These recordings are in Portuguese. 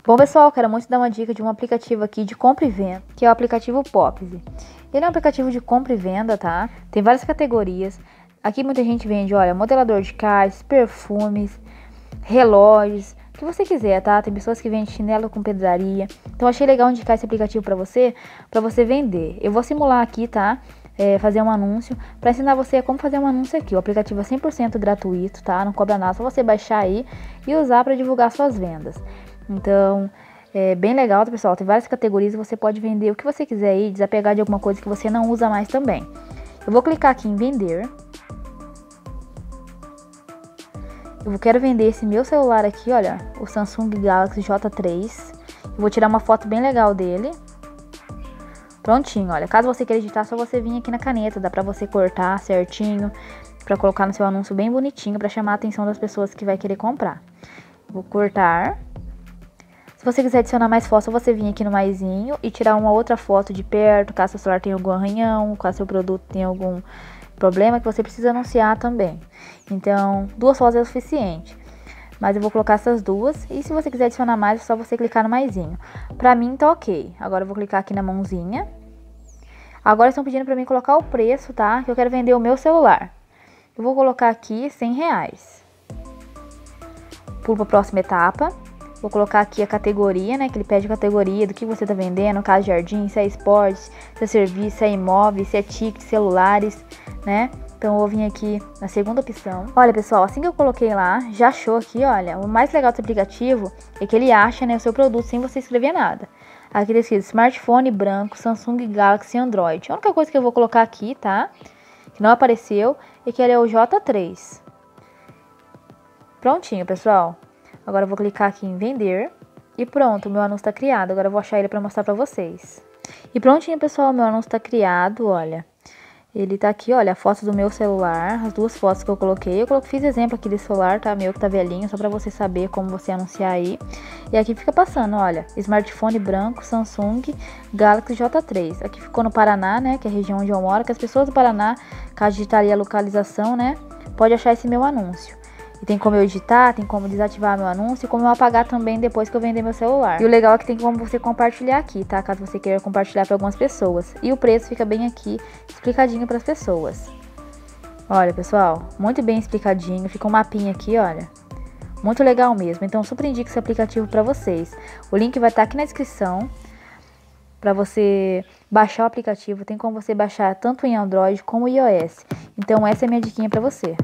Bom, pessoal, quero muito dar uma dica de um aplicativo aqui de compra e venda, que é o aplicativo Popz. Ele é um aplicativo de compra e venda, tá? Tem várias categorias. Aqui muita gente vende, olha, modelador de carros, perfumes, relógios, o que você quiser, tá? Tem pessoas que vendem chinelo com pedraria. Então achei legal indicar esse aplicativo pra você vender. Eu vou simular aqui, tá? Fazer um anúncio para ensinar você como fazer um anúncio aqui. O aplicativo é 100% gratuito, tá? Não cobra nada, só você baixar aí e usar para divulgar suas vendas. Então, é bem legal, tá, pessoal? Tem várias categorias e você pode vender o que você quiser aí, desapegar de alguma coisa que você não usa mais também. Eu vou clicar aqui em vender. Eu quero vender esse meu celular aqui, olha, o Samsung Galaxy J3. Eu vou tirar uma foto bem legal dele. Prontinho, olha, caso você queira editar, é só você vir aqui na caneta, dá pra você cortar certinho, pra colocar no seu anúncio bem bonitinho, pra chamar a atenção das pessoas que vai querer comprar. Vou cortar. Se você quiser adicionar mais fotos, você vir aqui no maisinho e tirar uma outra foto de perto, caso seu celular tenha algum arranhão, caso seu produto tenha algum problema que você precisa anunciar também. Então, 2 fotos é o suficiente. Mas eu vou colocar essas 2. E se você quiser adicionar mais, é só você clicar no maisinho. Pra mim tá ok. Agora eu vou clicar aqui na mãozinha. Agora estão pedindo pra mim colocar o preço, tá? Que eu quero vender o meu celular. Eu vou colocar aqui R$100. Pulo pra próxima etapa. Vou colocar aqui a categoria, né? Que ele pede categoria do que você tá vendendo. No caso, jardim, se é esportes, se é serviço, se é imóveis, se é ticket, celulares, né? Então eu vou vir aqui na segunda opção. Olha, pessoal, assim que eu coloquei lá, já achou aqui, olha, o mais legal desse aplicativo é que ele acha, né, o seu produto sem você escrever nada. Aqui tá escrito smartphone branco, Samsung Galaxy Android. A única coisa que eu vou colocar aqui, tá, que não apareceu, é que ele é o J3. Prontinho, pessoal. Agora eu vou clicar aqui em vender. E pronto, o meu anúncio tá criado. Agora eu vou achar ele pra mostrar pra vocês. E prontinho, pessoal, o meu anúncio tá criado, olha. Ele tá aqui, olha, a foto do meu celular, as 2 fotos que eu coloquei. Fiz exemplo aqui desse celular, tá? Meu que tá velhinho, só pra você saber como você anunciar aí. E aqui fica passando, olha, smartphone branco, Samsung Galaxy J3. Aqui ficou no Paraná, né, que é a região onde eu moro, que as pessoas do Paraná, caso digitar ali a localização, né, pode achar esse meu anúncio. E tem como eu editar, tem como desativar meu anúncio e como eu apagar também depois que eu vender meu celular. E o legal é que tem como você compartilhar aqui, tá? Caso você queira compartilhar para algumas pessoas. E o preço fica bem aqui, explicadinho para as pessoas. Olha, pessoal, muito bem explicadinho. Fica um mapinha aqui, olha. Muito legal mesmo. Então, super indico esse aplicativo para vocês. O link vai estar aqui na descrição para você baixar o aplicativo. Tem como você baixar tanto em Android como iOS. Então, essa é a minha diquinha para você.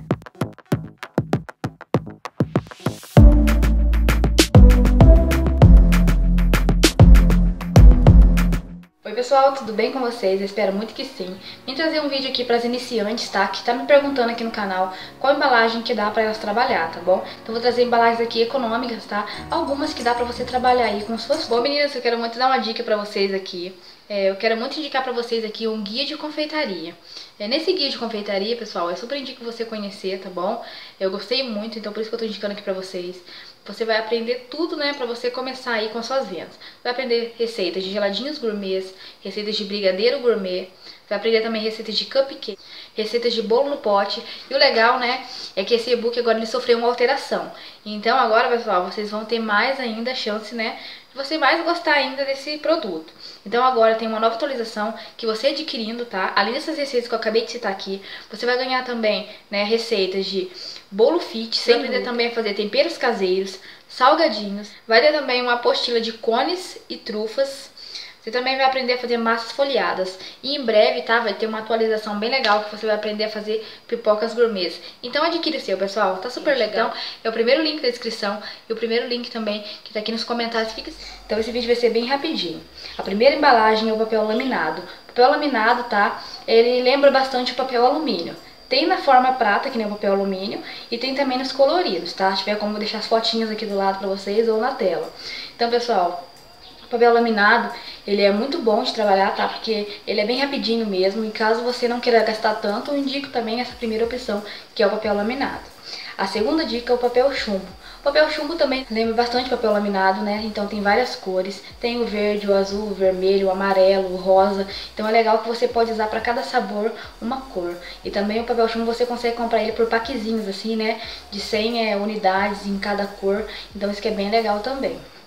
Oi pessoal, tudo bem com vocês? Eu espero muito que sim. Vim trazer um vídeo aqui para as iniciantes, tá? Que tá me perguntando aqui no canal qual embalagem que dá para elas trabalhar, tá bom? Então vou trazer embalagens aqui econômicas, tá? Algumas que dá para você trabalhar aí com suas... Bom, meninas, eu quero muito dar uma dica para vocês aqui. Eu quero muito indicar para vocês aqui um guia de confeitaria. Nesse guia de confeitaria, pessoal, eu super indico você conhecer, tá bom? Eu gostei muito, então por isso que eu tô indicando aqui pra vocês. Você vai aprender tudo, né, pra você começar aí com suas vendas. Vai aprender receitas de geladinhos gourmets, receitas de brigadeiro gourmet, vai aprender também receitas de cupcake, receitas de bolo no pote. E o legal, né, é que esse e-book agora ele sofreu uma alteração. Então agora, pessoal, vocês vão ter mais ainda chance, né, de você mais gostar ainda desse produto. Então agora tem uma nova atualização que você adquirindo, tá? Além dessas receitas que eu acabei de citar aqui, você vai ganhar também, né, receitas de bolo fit, você vai aprender também a fazer temperos caseiros, salgadinhos, vai ter também uma apostila de cones e trufas. Você também vai aprender a fazer massas folheadas. E em breve, tá? Vai ter uma atualização bem legal que você vai aprender a fazer pipocas gourmets. Então adquire o seu, pessoal. Tá super legal. É o primeiro link da descrição e o primeiro link também que tá aqui nos comentários. Então esse vídeo vai ser bem rapidinho. A primeira embalagem é o papel laminado. O papel laminado, tá? Ele lembra bastante o papel alumínio. Tem na forma prata, que nem o papel alumínio, e tem também nos coloridos, tá? Se tiver como deixar as fotinhas aqui do lado pra vocês ou na tela. Então, pessoal... O papel laminado, ele é muito bom de trabalhar, tá? Porque ele é bem rapidinho mesmo. E caso você não queira gastar tanto, eu indico também essa primeira opção, que é o papel laminado. A segunda dica é o papel chumbo. O papel chumbo também lembra bastante papel laminado, né? Então tem várias cores. Tem o verde, o azul, o vermelho, o amarelo, o rosa. Então é legal que você pode usar para cada sabor uma cor. E também o papel chumbo você consegue comprar ele por paquezinhos, assim, né? De 100 unidades em cada cor. Então isso que é bem legal também.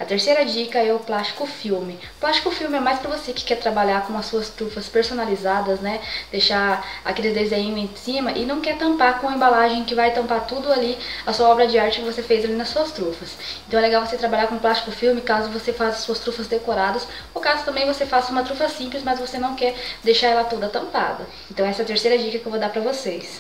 A terceira dica é o plástico filme. Plástico filme é mais para você que quer trabalhar com as suas trufas personalizadas, né? Deixar aqueles desenhos em cima e não quer tampar com a embalagem que vai tampar tudo ali, a sua obra de arte que você fez ali nas suas trufas. Então é legal você trabalhar com plástico filme caso você faça suas trufas decoradas, ou caso também você faça uma trufa simples, mas você não quer deixar ela toda tampada. Então essa é a terceira dica que eu vou dar pra vocês.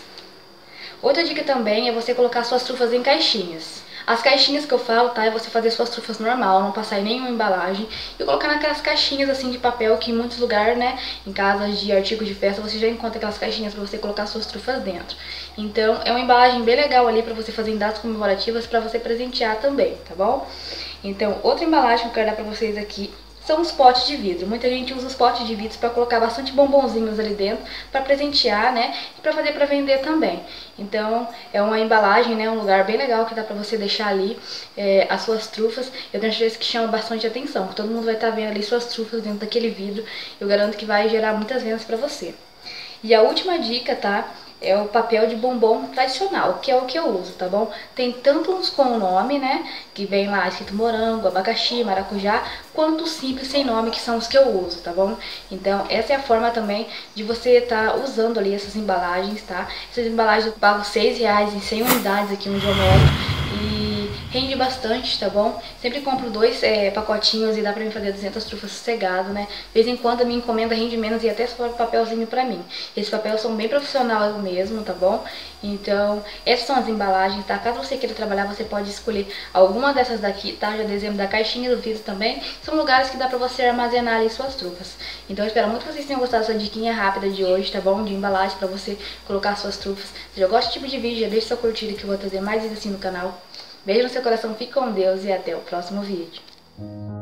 Outra dica também é você colocar suas trufas em caixinhas. As caixinhas que eu falo, tá, é você fazer suas trufas normal, não passar em nenhuma embalagem e colocar naquelas caixinhas assim de papel que em muitos lugares, né, em casas de artigos de festa, você já encontra aquelas caixinhas para você colocar suas trufas dentro. Então, é uma embalagem bem legal ali para você fazer em datas comemorativas, para você presentear também, tá bom? Então, outra embalagem que eu quero dar para vocês aqui são os potes de vidro. Muita gente usa os potes de vidro para colocar bastante bombonzinhos ali dentro, para presentear, né? E para fazer para vender também. Então, é uma embalagem, né? Um lugar bem legal que dá para você deixar ali as suas trufas. Eu tenho certeza que chama bastante atenção. Todo mundo vai estar vendo ali suas trufas dentro daquele vidro. Eu garanto que vai gerar muitas vendas para você. E a última dica, tá? É o papel de bombom tradicional, que é o que eu uso, tá bom? Tem tanto uns com o nome, né, que vem lá escrito morango, abacaxi, maracujá, quanto os simples sem nome, que são os que eu uso, tá bom? Então, essa é a forma também de você estar usando ali essas embalagens, tá? Essas embalagens eu pago R$6 em 100 unidades aqui onde eu moro. E rende bastante, tá bom? Sempre compro dois pacotinhos e dá pra mim fazer 200 trufas sossegado, né? De vez em quando a minha encomenda rende menos e até sobra papelzinho pra mim. Esses papéis são bem profissionais mesmo, tá bom? Então, essas são as embalagens, tá? Caso você queira trabalhar, você pode escolher alguma dessas daqui, tá? Já desenho da caixinha do vidro também. São lugares que dá pra você armazenar ali suas trufas. Então, eu espero muito que vocês tenham gostado dessa diquinha rápida de hoje, tá bom? De embalagem pra você colocar suas trufas. Se já gosta desse tipo de vídeo, já deixa seu curtido que eu vou trazer mais vídeos assim no canal. Beijo no seu coração, fique com Deus e até o próximo vídeo.